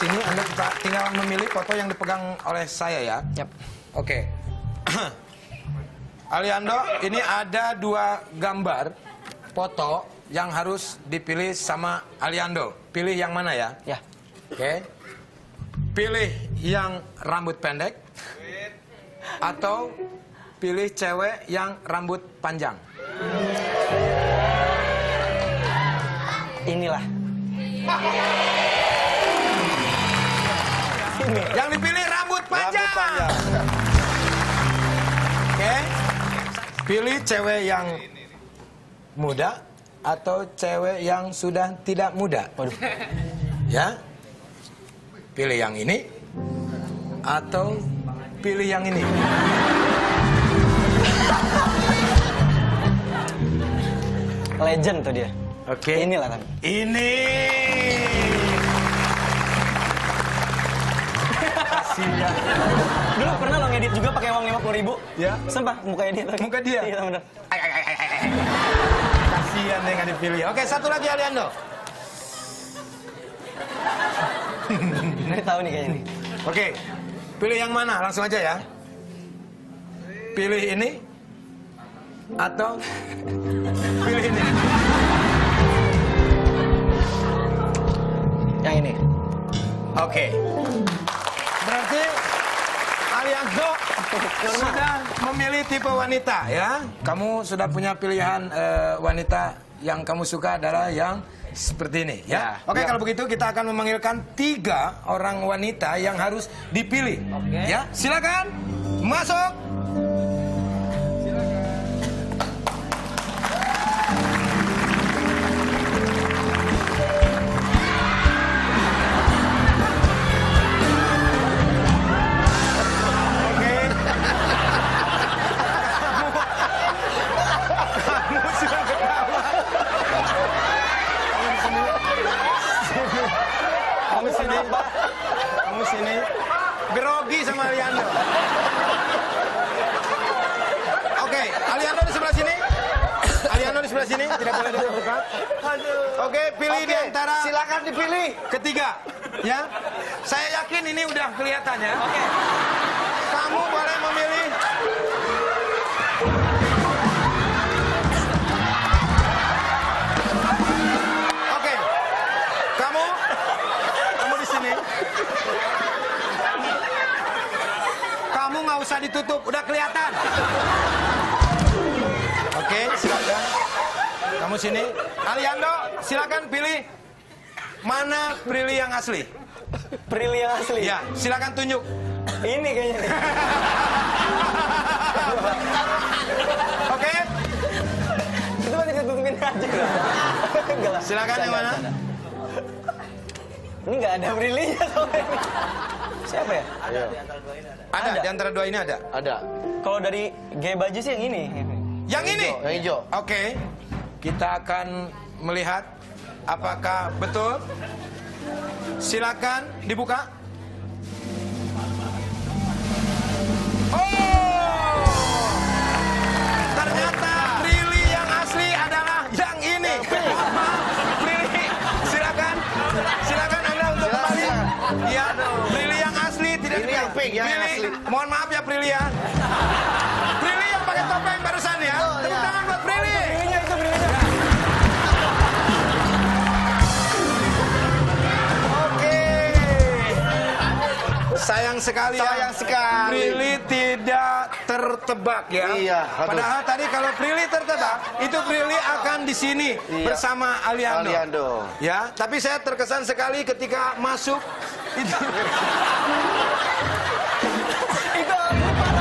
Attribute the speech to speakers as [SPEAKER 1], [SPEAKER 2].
[SPEAKER 1] sini, Anda tinggal memilih foto yang dipegang oleh saya ya.
[SPEAKER 2] Yap.
[SPEAKER 1] Oke. Aliando, ini ada 2 gambar foto yang harus dipilih sama Aliando. Pilih yang mana ya?
[SPEAKER 2] Ya.
[SPEAKER 1] Oke. Pilih yang rambut pendek atau pilih cewek yang rambut panjang.
[SPEAKER 2] Inilah.
[SPEAKER 1] Yang dipilih rambut panjang. Oke. Pilih cewek yang muda atau cewek yang sudah tidak muda.
[SPEAKER 2] Waduh.
[SPEAKER 1] Ya. Pilih yang ini atau pilih yang ini.
[SPEAKER 2] Legend tuh dia.
[SPEAKER 1] Oke.
[SPEAKER 2] Inilah kan.
[SPEAKER 1] Ini. Kasihan.
[SPEAKER 2] Dulu pernah lo ngedit juga pakai uang 50.000?
[SPEAKER 1] Ya.
[SPEAKER 2] Sumpah, mukanya dia.
[SPEAKER 1] Muka dia?
[SPEAKER 2] Iya, bener.
[SPEAKER 1] Kasihan deh nggak dipilih. Oke, satu lagi Aliando.
[SPEAKER 2] Ini tahu nih kayaknya nih.
[SPEAKER 1] Oke. Pilih yang mana? Langsung aja ya. Pilih ini atau pilih ini.
[SPEAKER 2] Yang ini.
[SPEAKER 1] Oke. Berarti Aliando sudah memilih tipe wanita ya. Kamu sudah punya pilihan wanita yang kamu suka adalah yang seperti ini ya. Oke, kalau begitu kita akan memanggilkan 3 orang wanita yang harus dipilih. Ya, silakan masuk. Kamu sini, grogi sama Aliando. Oke, Aliando di sebelah sini. Aliando di sebelah sini, tidak boleh dekat. Oke, pilih di antara.
[SPEAKER 3] Silakan dipilih.
[SPEAKER 1] Ketiga, ya. Saya yakin ini udah kelihatan ya. Oke. Kamu boleh memilih. Oke. Kamu di sini. Kamu nggak usah ditutup, udah kelihatan. Oke, silakan. Kamu sini. Aliando, silakan pilih mana Prilly yang asli.
[SPEAKER 2] Prilly yang asli?
[SPEAKER 1] Ya, silakan tunjuk.
[SPEAKER 2] Ini kayaknya nih.
[SPEAKER 1] Oke.
[SPEAKER 2] Itu masih ditutupin aja. Enggak lah.
[SPEAKER 1] Silakan yang mana?
[SPEAKER 2] Ini nggak ada Prilly-nya soalnya. Siapa ya?
[SPEAKER 1] Ada, di antara 2 ini ada.
[SPEAKER 3] Ada.
[SPEAKER 2] Kalau dari gay baju sih yang ini.
[SPEAKER 1] Yang ini?
[SPEAKER 3] Yang hijau.
[SPEAKER 1] Oke. Kita akan melihat apakah betul. Silakan dibuka. Oh! Ternyata Prilly yang asli adalah yang ini. Prilly, silakan. Silakan Anda untuk kembali. Ya, Prilly yang asli tidak
[SPEAKER 3] Ini yang pink, yang
[SPEAKER 1] Prilly,
[SPEAKER 3] asli.
[SPEAKER 1] mohon maaf ya Prilly ya. Prilly yang pakai topeng barusan ya. Tepuk tangan buat Prilly.
[SPEAKER 2] Prilly-nya itu Prilly-nya.
[SPEAKER 1] Oke. Sayang sekali ya.
[SPEAKER 3] Sayang sekali.
[SPEAKER 1] Prilly tidak tertebak ya.
[SPEAKER 3] Iya, aduh.
[SPEAKER 1] Padahal tadi kalau Prilly tertebak, itu Prilly akan di sini bersama Aliando.
[SPEAKER 3] Aliando.
[SPEAKER 1] Ya, tapi saya terkesan sekali ketika masuk itu.
[SPEAKER 2] Itu